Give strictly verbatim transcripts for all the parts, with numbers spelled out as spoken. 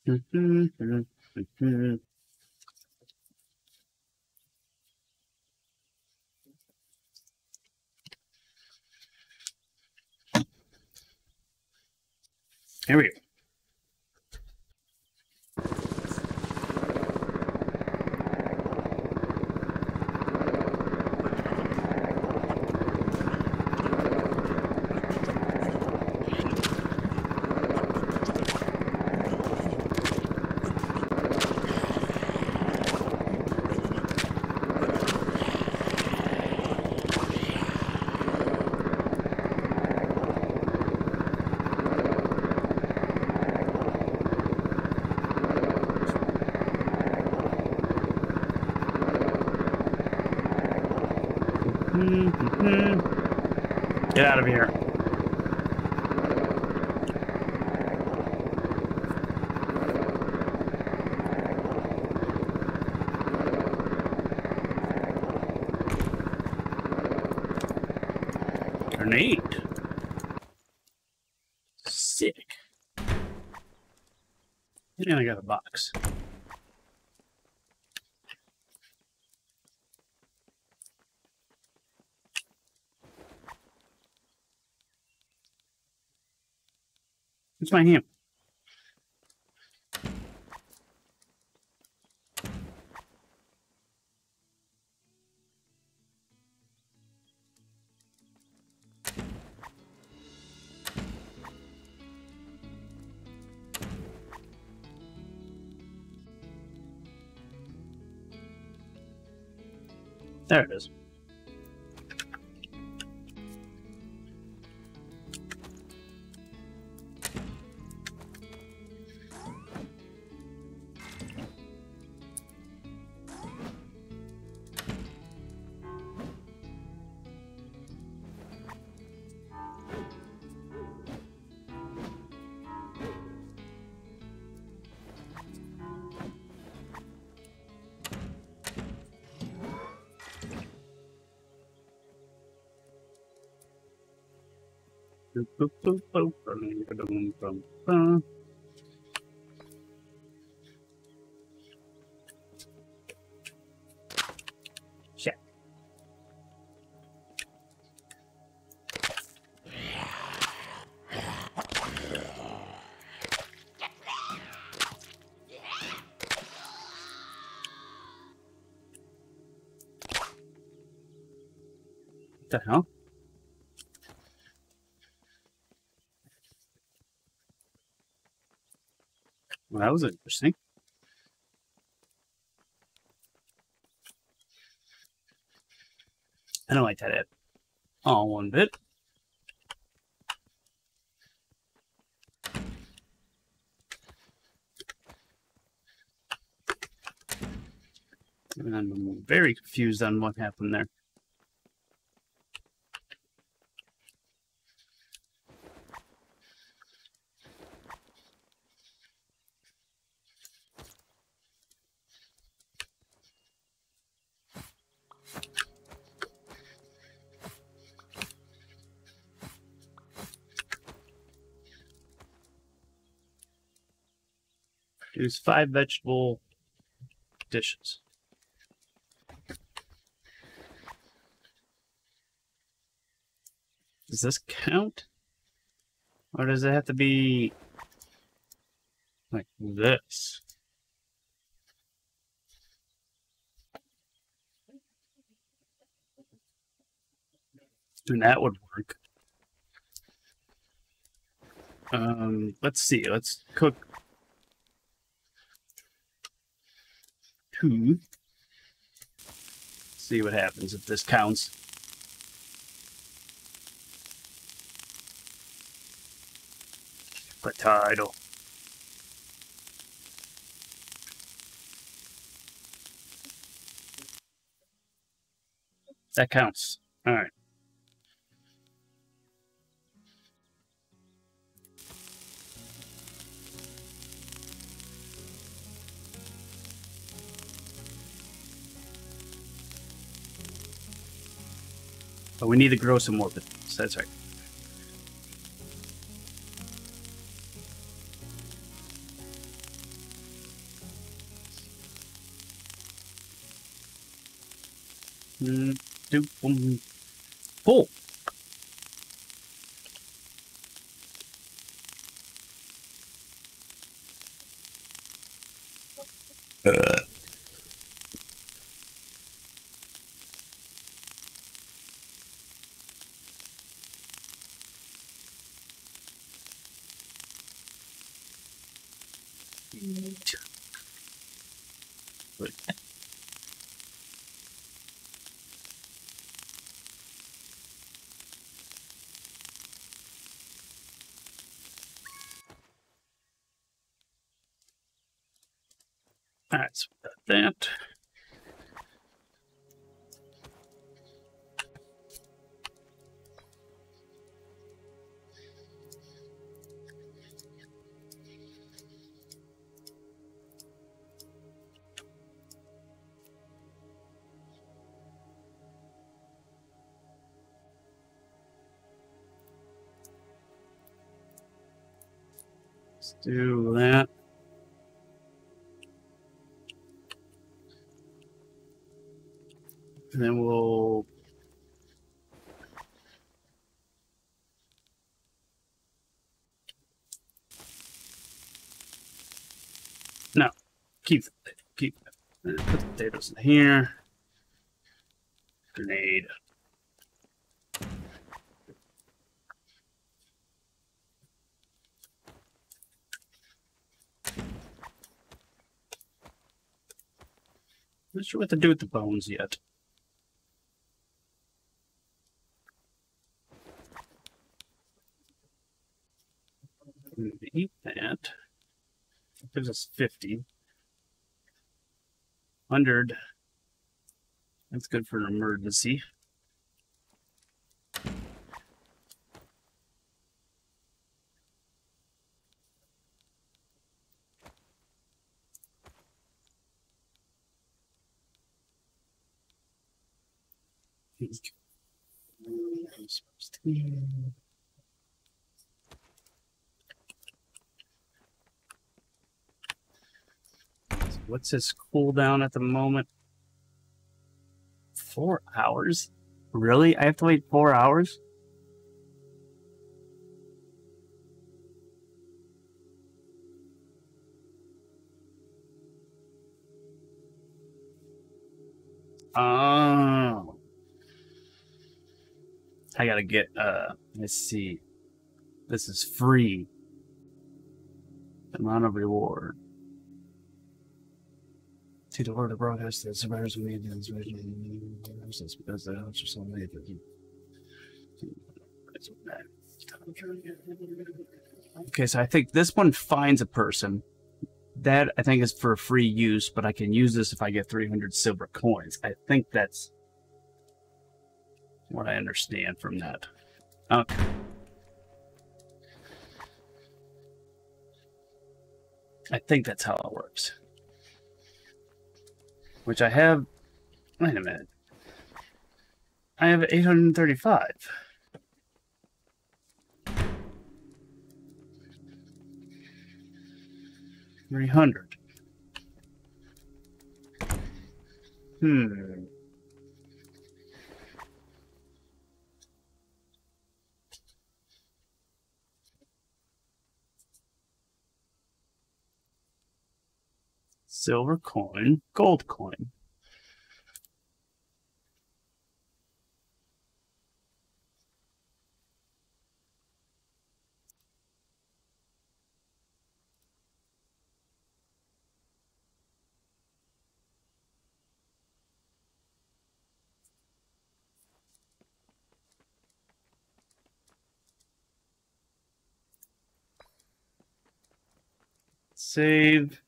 Here we go. Get out of here. Grenade. Sick. And I got a box. It's my hand. There it is. Shit. What the hell? Well, that was interesting. I don't like that at all one bit. And I'm very confused on what happened there. Use five vegetable dishes. Does this count? Or does it have to be like this? And that would work. Um, let's see. Let's cook two. See what happens if this counts. Potato. That counts. All right. But we need to grow some more potatoes. That's right. Mm, do, boom. Pull. Uh. Good. All right, so we got that. Let's do that. And then we'll no keep keep put the potatoes in here. Grenade. Not sure what to do with the bones yet. I'm gonna eat that. It gives us fifty. one hundred. That's good for an emergency. What's his cooldown at the moment? Four hours? Really? I have to wait four hours? Oh. I gotta get, uh, let's see. This is free. Amount of reward. To the word of broadcast, the survivors will need the inspiration because the house are so late that you. Okay, so I think this one finds a person. That I think is for free use, but I can use this if I get three hundred silver coins. I think that's what I understand from that. Okay. I think that's how it works. Which I have... Wait a minute. I have eight hundred thirty-five. three hundred. Hmm. Silver coin, gold coin. Save.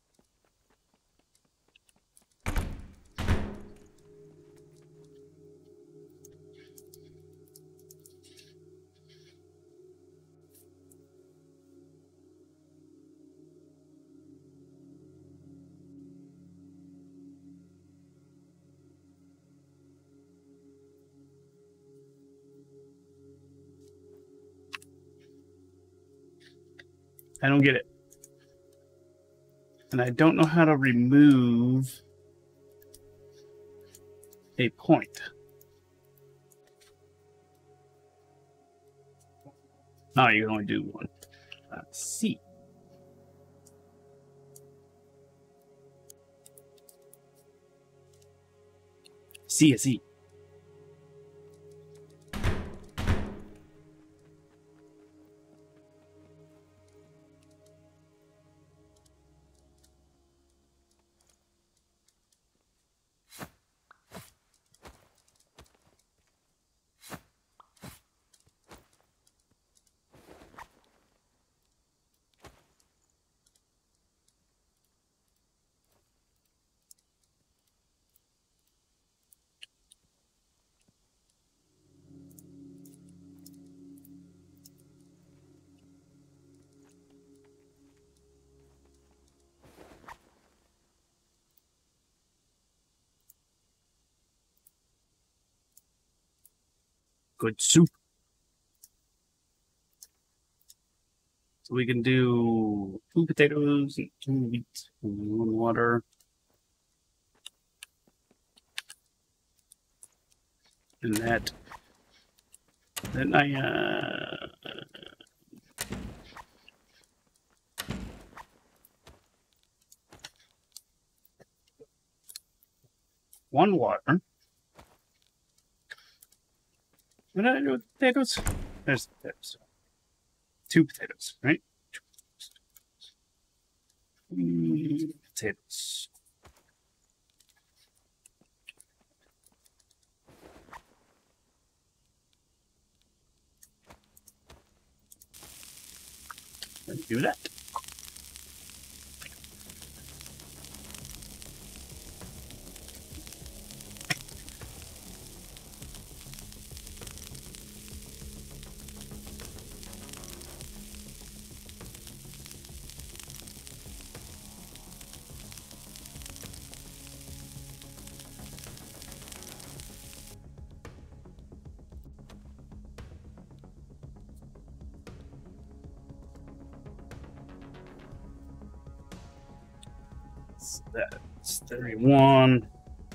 I don't get it. And I don't know how to remove a point. Oh, you can only do one. Uh, C. C is E. Good soup. So we can do two potatoes and two wheat and one water. And that. Then I, uh... one water. What did I do with potatoes? There's potatoes. Two potatoes, right? Two potatoes. Potatoes. Let's do that. That's thirty-one.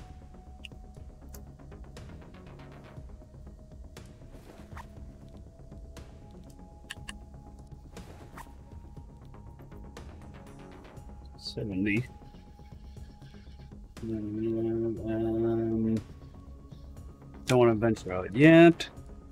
seventy. Um, don't want to venture out yet.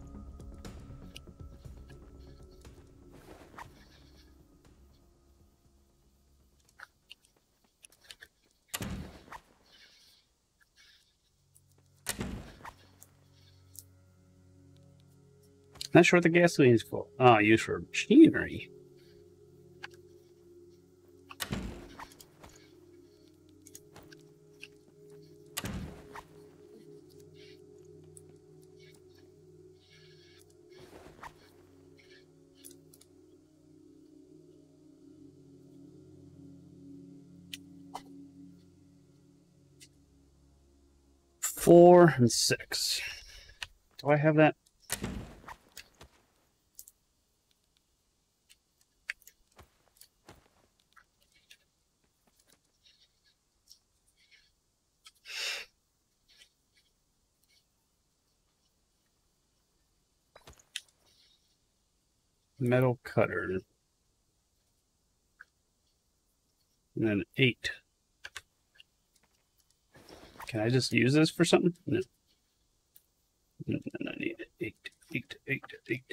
Not sure what the gasoline is for. Oh, used for machinery. Four and six. Do I have that? Metal cutter. And then eight. Can I just use this for something? No. No, no, I need it. Eight, eight, eight, eight.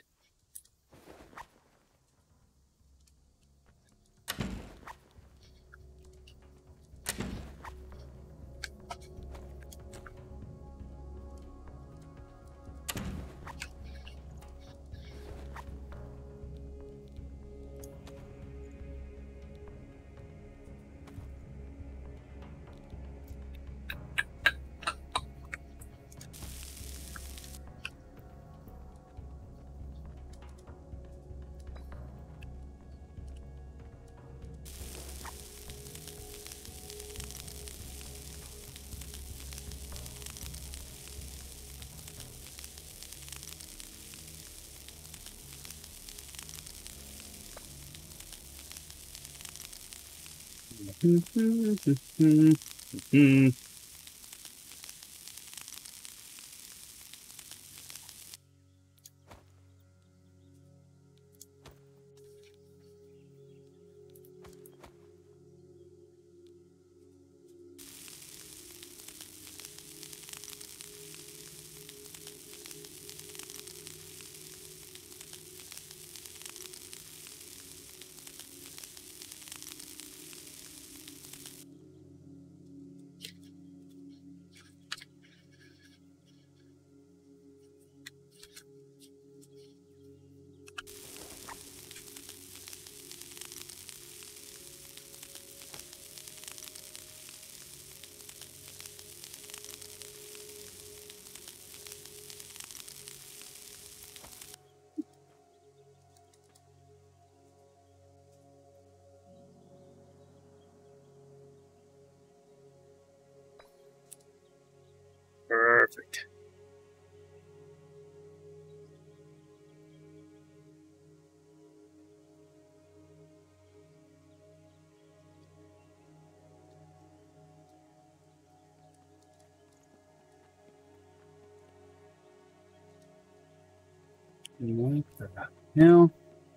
What the hell?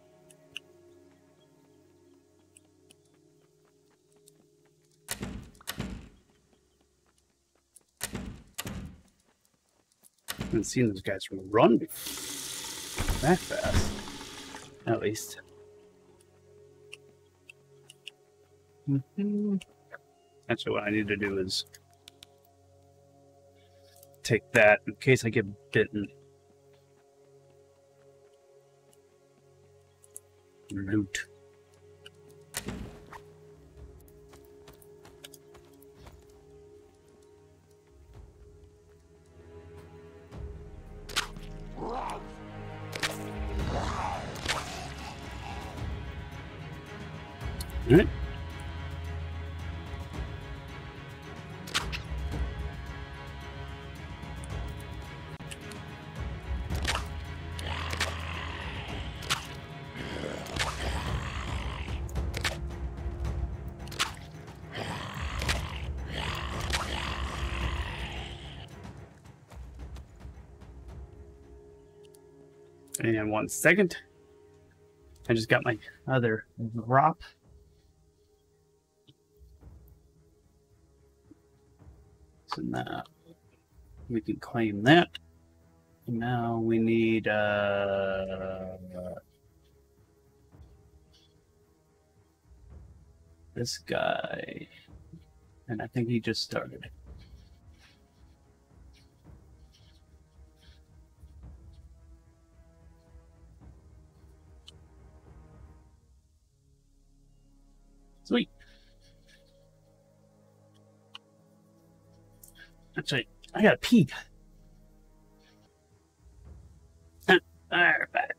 I haven't seen those guys run before. That fast. At least. Mm-hmm. Actually, what I need to do is take that in case I get bitten. Loot. All right. And one second. I just got my other drop. So now we can claim that. Now we need uh, this guy. And I think he just started. Sweet. Actually, I gotta pee. All right, back.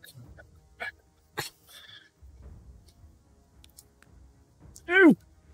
Ooh.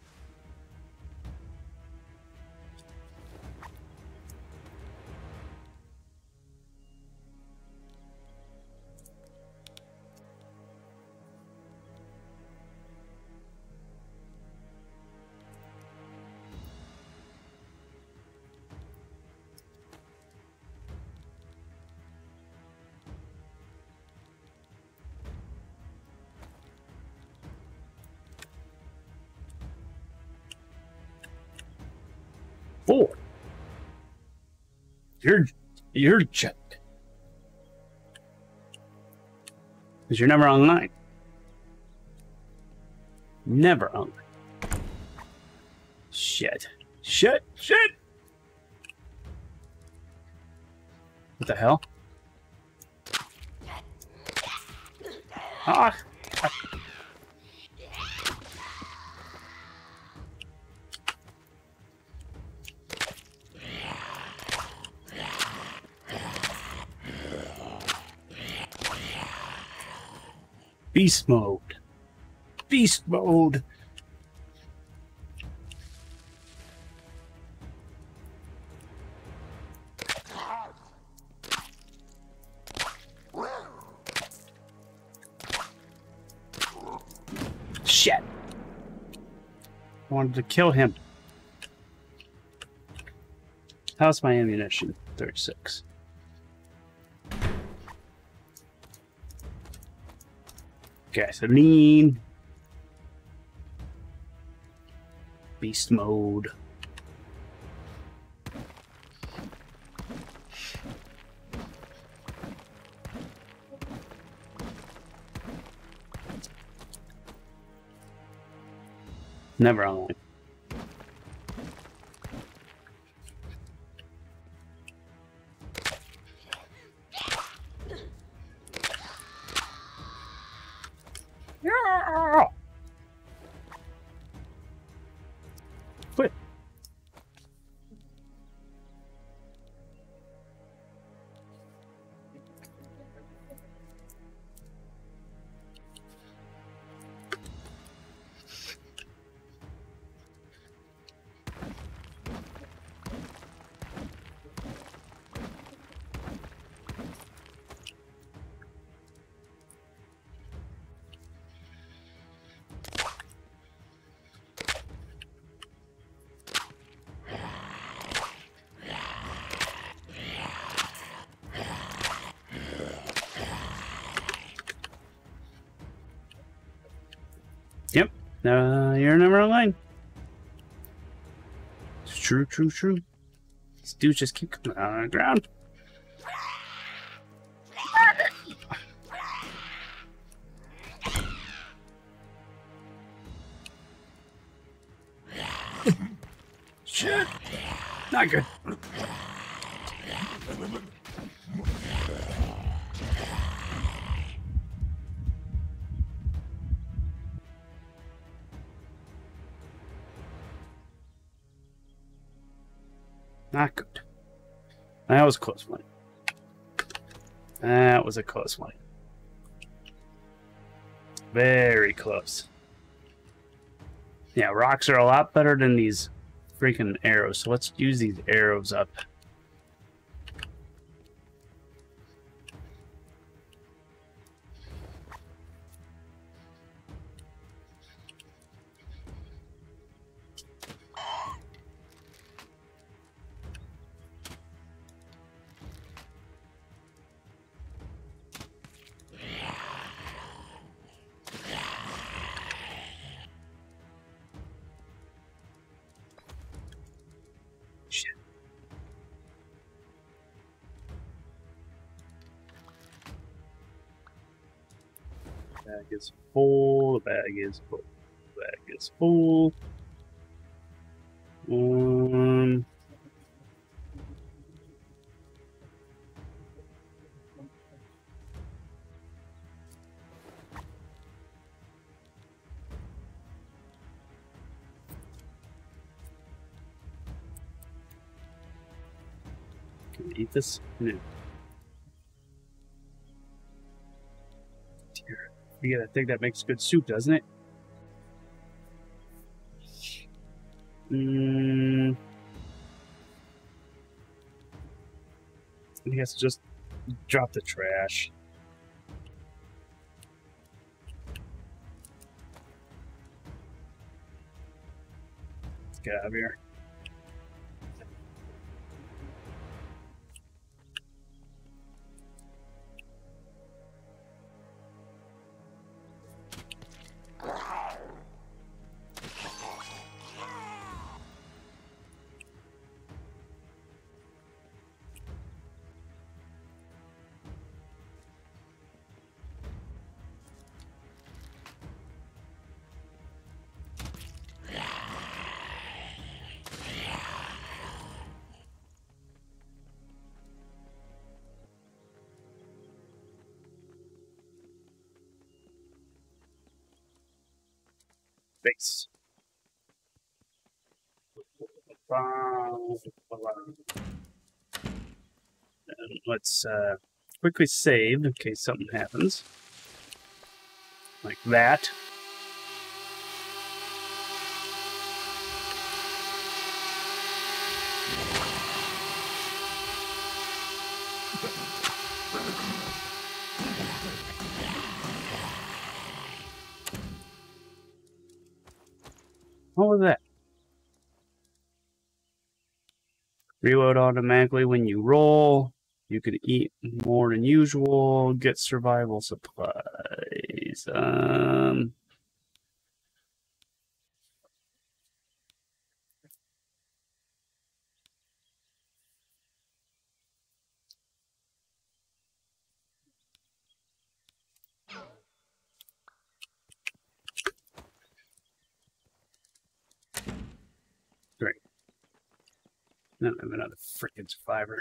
Four. You're you're checked. Because you're never online. Never online. Shit. Shit. Shit. What the hell? Ah. Beast mode. Beast mode. Shit. I wanted to kill him. How's my ammunition? thirty-six. Gasoline. Beast mode. Never online. Yeah. Quit. Yep. Uh, you're never online. It's true, true, true. These dudes just keep coming out on the ground. Shit. Not good. Not good. That was a close one. That was a close one. Very close. Yeah, rocks are a lot better than these freaking arrows. So let's use these arrows up. Bag is full. The bag is full. The bag is full. Um. Can we eat this? No. Dear. You gotta think that makes good soup, doesn't it? Mm. I guess just drop the trash. Let's get out of here. Base. And let's uh, quickly save in case something happens. Like that. What was that? Reload automatically when you roll. You could eat more than usual. Get survival supplies. Um. Great. Now I have another freaking survivor.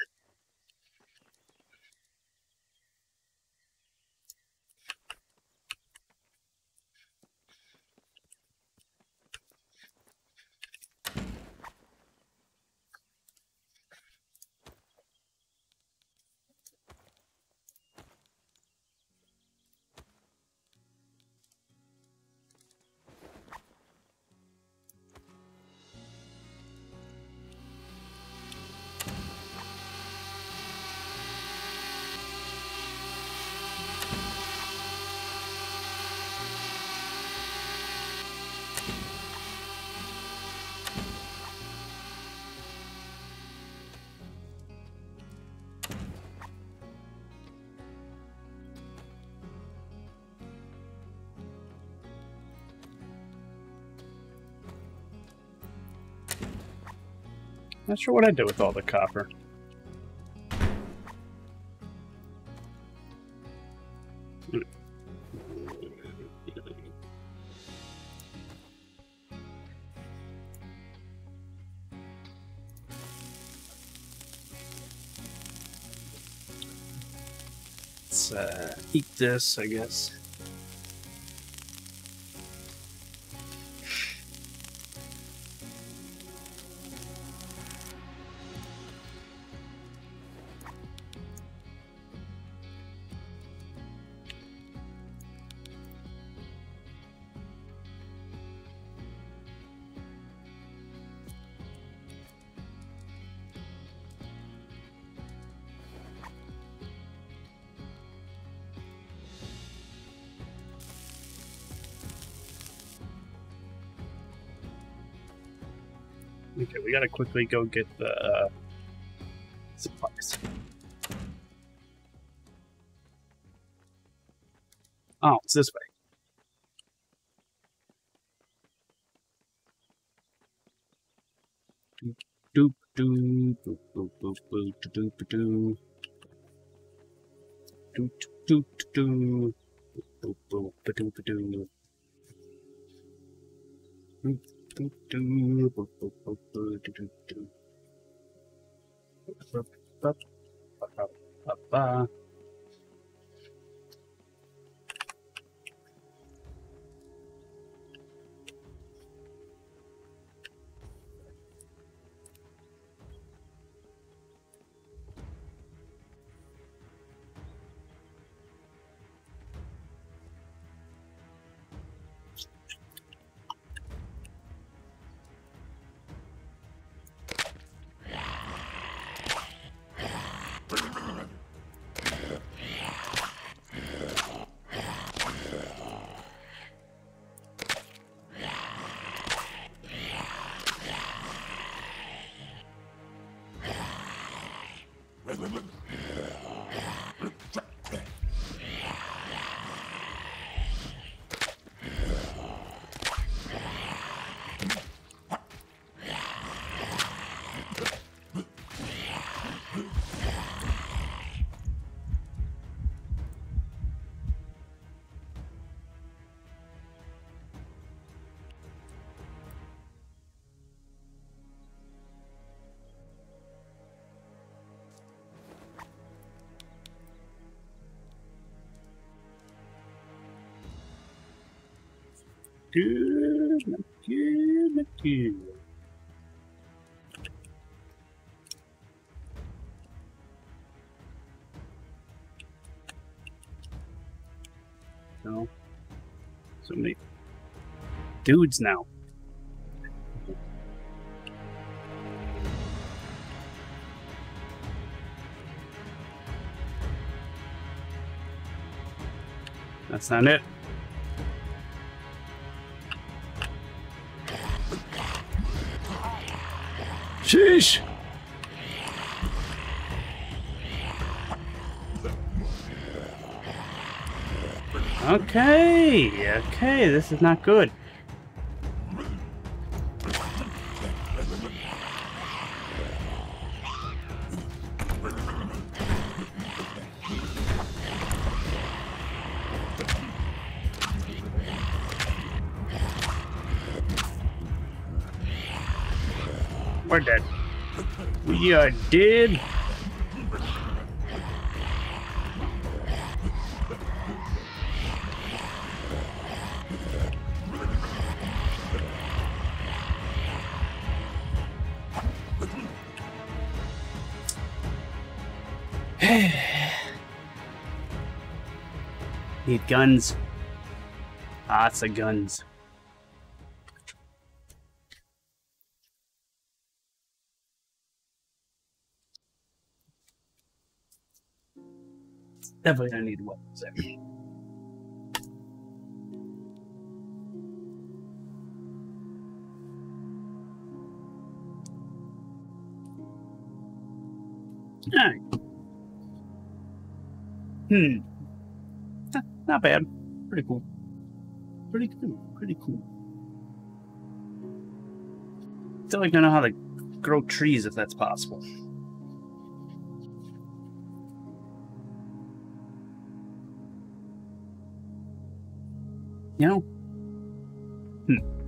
Not sure what I did with all the copper. Let's uh, eat this, I guess. Okay, we gotta quickly go get the uh, supplies. Oh, it's this way. Doop doop doop doop doop doop doop doop doop doop doop doop doop doop doop. Good, good, good. No. So many dudes now. That's not it. Sheesh! Okay, okay, this is not good. We're dead. We are dead. Need guns. Lots of guns. Definitely gonna need weapons there. Alright. Hmm. Not, not bad. Pretty cool. Pretty cool. Pretty cool. Still like don't know how the grow trees if that's possible. You know? Hmm.